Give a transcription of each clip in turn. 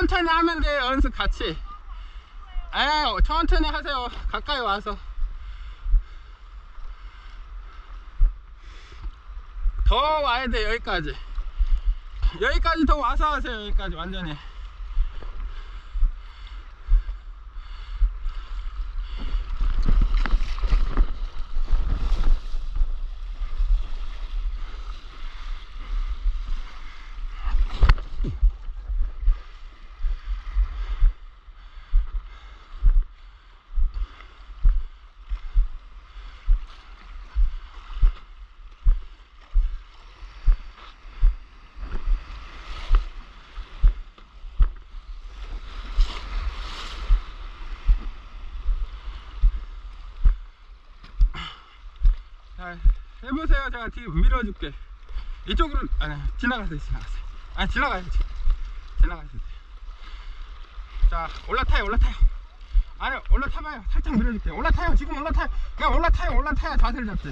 천천히 하면 돼요. 연습 같이. 천천히 하세요. 가까이 와서. 더 와야 돼. 여기까지 더 와서 하세요. 여기까지 완전히. 자, 해보세요. 제가 뒤에 밀어줄게. 이쪽으로 지나가세요. 지나가야지. 자, 올라타요. 올라타봐요. 살짝 밀어줄게요. 올라타요. 지금 올라타요. 그냥 올라타야 자세를 잡지.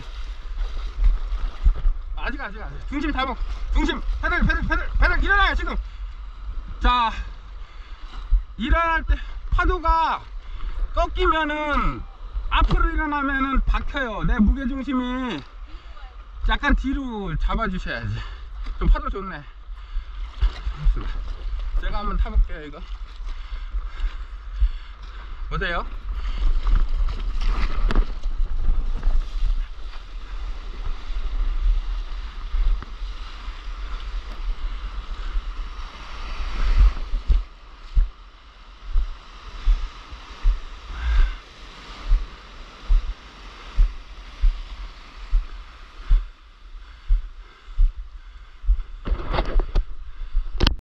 아직 중심 잡아. 중심 페달 일어나요. 지금. 자, 일어날 때 파도가 꺾이면은 앞으로 일어나면은 박혀요. 내 무게중심이 약간 뒤로 잡아주셔야지. 좀 파도 좋네. 제가 한번 타볼게요. 이거 보세요.